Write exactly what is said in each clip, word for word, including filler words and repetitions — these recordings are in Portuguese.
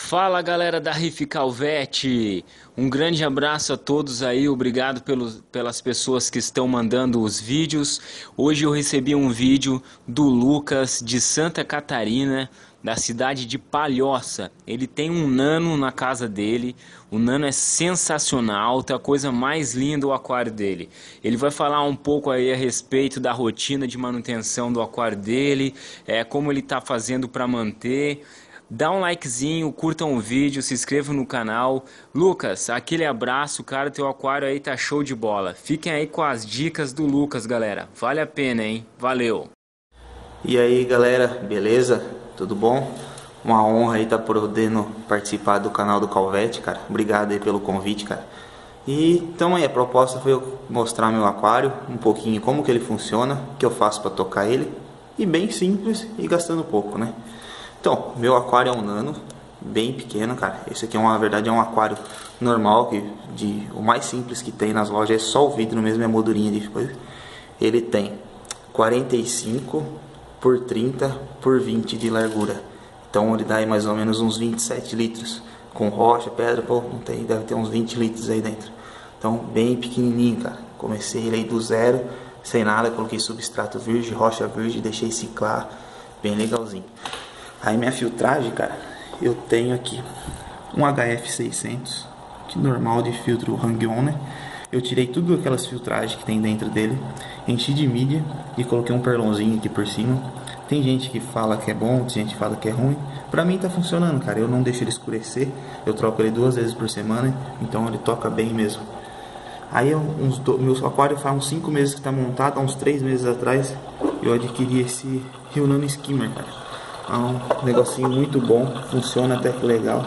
Fala galera da Riff Calvete, um grande abraço a todos aí, obrigado pelos, pelas pessoas que estão mandando os vídeos. Hoje eu recebi um vídeo do Lucas de Santa Catarina, da cidade de Palhoça. Ele tem um nano na casa dele, o nano é sensacional, tá a coisa mais linda o aquário dele. Ele vai falar um pouco aí a respeito da rotina de manutenção do aquário dele, é, como ele tá fazendo para manter. Dá um likezinho, curtam o vídeo, se inscrevam no canal. Lucas, aquele abraço, cara, teu aquário aí tá show de bola. Fiquem aí com as dicas do Lucas, galera. Vale a pena, hein? Valeu! E aí, galera, beleza? Tudo bom? Uma honra aí tá podendo participar do canal do Calvete, cara. Obrigado aí pelo convite, cara. E então aí, a proposta foi eu mostrar meu aquário, um pouquinho como que ele funciona, o que eu faço para tocar ele. E bem simples e gastando pouco, né? Então, meu aquário é um nano, bem pequeno, cara. Esse aqui, é uma, na verdade, é um aquário normal, que de, o mais simples que tem nas lojas é só o vidro mesmo, é a moldurinha de coisa. Ele tem quarenta e cinco por trinta por vinte de largura. Então ele dá aí mais ou menos uns vinte e sete litros. Com rocha, pedra, pô, não tem, deve ter uns vinte litros aí dentro. Então, bem pequenininho, cara. Comecei ele aí do zero, sem nada, coloquei substrato virgem, rocha virgem, deixei ciclar, bem legalzinho. Aí minha filtragem, cara, eu tenho aqui um H F seiscentos, que normal de filtro Hang-On, né? Eu tirei tudo aquelas filtragens que tem dentro dele, enchi de mídia e coloquei um perlonzinho aqui por cima. Tem gente que fala que é bom, tem gente que fala que é ruim. Pra mim tá funcionando, cara, eu não deixo ele escurecer, eu troco ele duas vezes por semana, então ele toca bem mesmo. Aí uns do... meu aquário faz uns cinco meses que tá montado, há uns três meses atrás eu adquiri esse Rio Nano Skimmer, cara. É um negocinho muito bom, funciona até que legal.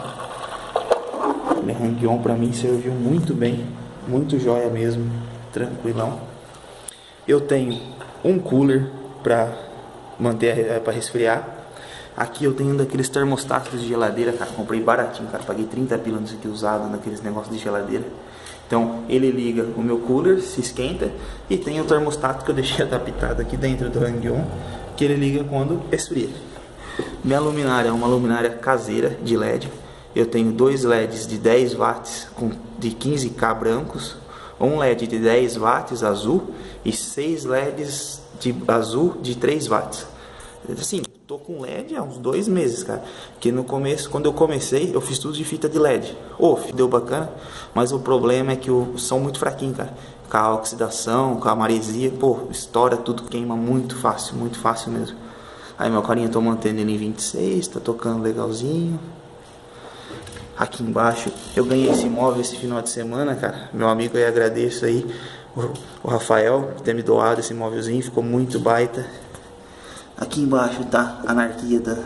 Ele é Hang-On, pra mim serviu muito bem, muito joia mesmo, tranquilão. Eu tenho um cooler pra manter, para resfriar. Aqui eu tenho um daqueles termostatos de geladeira, cara, comprei baratinho, cara, paguei trinta pila nisso aqui usado, naqueles negócios de geladeira. Então ele liga o meu cooler, se esquenta, e tem o termostato que eu deixei adaptado aqui dentro do Hang-On, que ele liga quando esfria. Minha luminária é uma luminária caseira de L E D. Eu tenho dois L E Ds de dez watts com, de quinze K brancos, um L E D de dez watts azul e seis L E Ds de azul de três watts. Assim, tô com L E D há uns dois meses, cara. Porque no começo, quando eu comecei, eu fiz tudo de fita de L E D. Oh, deu bacana, mas o problema é que o, são muito fraquinhos, cara. Com a oxidação, com a maresia, pô, estoura tudo, queima muito fácil, muito fácil mesmo. Aí meu carinha, tô mantendo ele em vinte e seis, tá tocando legalzinho. Aqui embaixo, eu ganhei esse móvel esse final de semana, cara. Meu amigo, eu agradeço aí, o, o Rafael, por ter me doado esse móvelzinho, ficou muito baita. Aqui embaixo tá a anarquia da,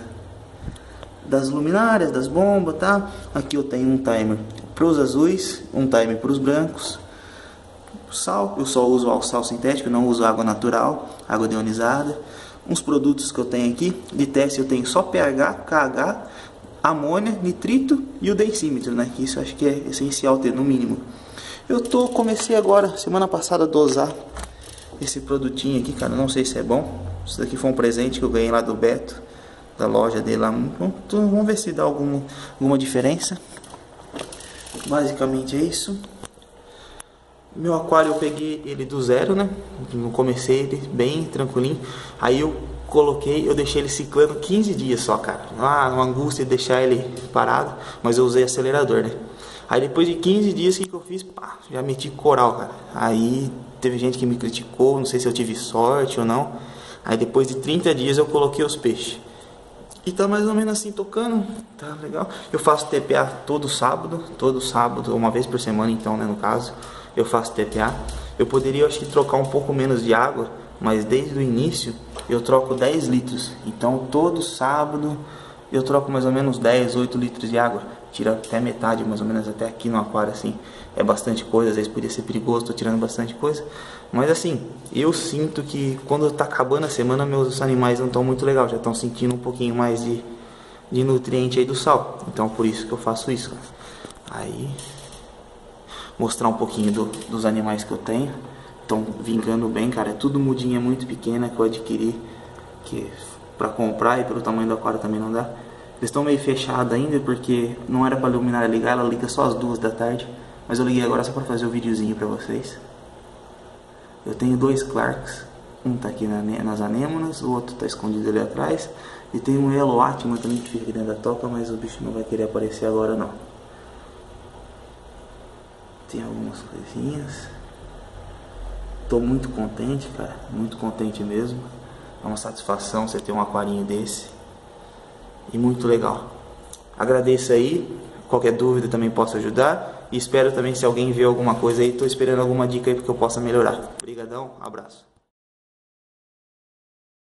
das luminárias, das bombas, tá? Aqui eu tenho um timer pros azuis, um timer pros brancos. Sal, eu só uso álcool sal sintético, não uso água natural, água deionizada. Uns produtos que eu tenho aqui, de teste eu tenho só pH, K H, amônia, nitrito e o densímetro, né? Que isso eu acho que é essencial ter no mínimo. Eu tô, comecei agora, semana passada, a dosar esse produtinho aqui, cara, não sei se é bom. Isso daqui foi um presente que eu ganhei lá do Beto, da loja dele lá. Vamos ver se dá alguma, alguma diferença. Basicamente é isso. Meu aquário eu peguei ele do zero, né? Não comecei ele bem tranquilinho. Aí eu coloquei, eu deixei ele ciclando quinze dias só, cara. Ah, uma angústia de deixar ele parado, mas eu usei acelerador, né? Aí depois de quinze dias, o que, que eu fiz? Pá, já meti coral, cara. Aí teve gente que me criticou, não sei se eu tive sorte ou não. Aí depois de trinta dias eu coloquei os peixes. E tá mais ou menos assim tocando, tá legal. Eu faço T P A todo sábado, todo sábado, uma vez por semana então, né, no caso. Eu faço T P A. Eu poderia, acho que, trocar um pouco menos de água, mas desde o início eu troco dez litros. Então todo sábado eu troco mais ou menos dez, oito litros de água. Tira até metade, mais ou menos, até aqui no aquário, assim. É bastante coisa, às vezes podia ser perigoso, tô tirando bastante coisa. Mas assim, eu sinto que quando tá acabando a semana, meus animais não estão muito legal, já estão sentindo um pouquinho mais de, de nutriente aí do sal. Então por isso que eu faço isso, cara. Aí, mostrar um pouquinho do, dos animais que eu tenho. Estão vingando bem, cara. É tudo mudinha muito pequena que eu adquiri, que pra comprar, e pelo tamanho do aquário também não dá. Eles estão meio fechados ainda porque não era para a luminária ligar, ela liga só às duas da tarde. Mas eu liguei agora só para fazer o videozinho para vocês. Eu tenho dois Clarks, um tá aqui na, nas anêmonas, o outro tá escondido ali atrás. E tem um Yellow Atma também que fica aqui dentro da toca, mas o bicho não vai querer aparecer agora não. Tem algumas coisinhas. Tô muito contente, cara, muito contente mesmo. É uma satisfação você ter um aquarinho desse. E muito legal. Agradeço aí, qualquer dúvida também posso ajudar. E espero também, se alguém vê alguma coisa aí, tô esperando alguma dica aí porque eu possa melhorar. Obrigadão, abraço.